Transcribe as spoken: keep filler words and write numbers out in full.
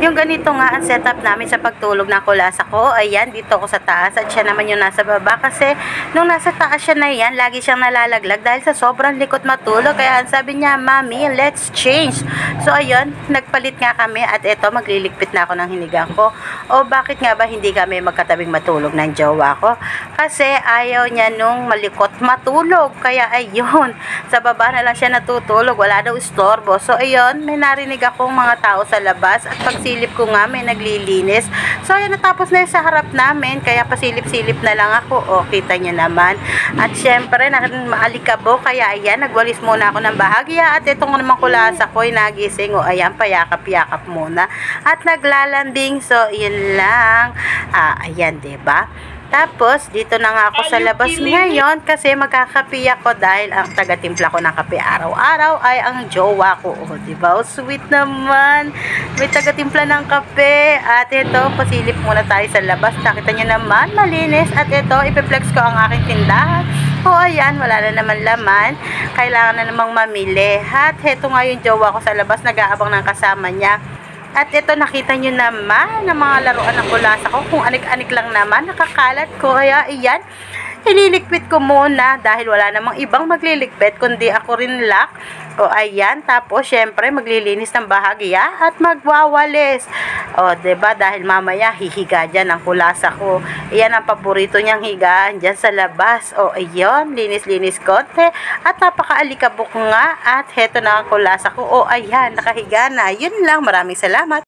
Yung ganito nga ang setup namin sa pagtulog ng kulasa ko. Ayan, dito ako sa taas at siya naman yung nasa baba kasi nung nasa taas siya na yan, lagi siyang nalalaglag dahil sa sobrang likot matulog. Kaya sabi niya, Mami, let's change. So ayun, nagpalit nga kami at eto, magliligpit na ako ng hinigang ko. O bakit nga ba hindi kami magkatabing matulog ng jowa ko? Kasi ayaw niya nung malikot matulog. Kaya ayun, sa baba na lang siya natutulog. Wala daw istorbo. So ayun, may narinig akong mga tao sa labas at pagsilip ko nga may naglilinis. So ayun, natapos na yung sa harap namin. Kaya pasilip-silip na lang ako. O, kita niyo naman. At syempre, maalikabo. Kaya ayan, nagwalis muna ako ng bahagya. At itong naman kulasa ko ay nagising. O ayan, payakap-yakap muna. At naglalambing. So, yun lang. Ah, ayan, diba? Tapos, dito na nga ako sa labas ngayon kasi magkakape ako dahil ang taga-timpla ko ng kape araw-araw ay ang jowa ko. O, diba? O, sweet naman. May taga-timpla ng kape. At ito, pasilip muna tayo sa labas. Nakita nyo naman, malinis. At ito, ipiplex ko ang aking tindahan. O, ayan, wala na naman laman. Kailangan na namang mamili. At ito nga yung jowa ko sa labas, nag-aabang ng kasama niya. At ito, nakita nyo naman ng mga laruan ng kulasa ko. Kung anik-anik lang naman, nakakalat ko. Kaya, iyan, ililigpit ko muna dahil wala namang ibang magliligpit kundi ako rin lak. O, ayan. Tapos, syempre, maglilinis ng bahagya at magwawalis. O, diba? Dahil mamaya, hihiga dyan ang kulasa ko. Iyan ang paborito niyang higaan dyan sa labas. O, ayun. Linis-linis konti. At napakaalikabok nga. At heto na ang kulasa ko. O, ayan. Nakahiga na. Yun lang. Maraming salamat.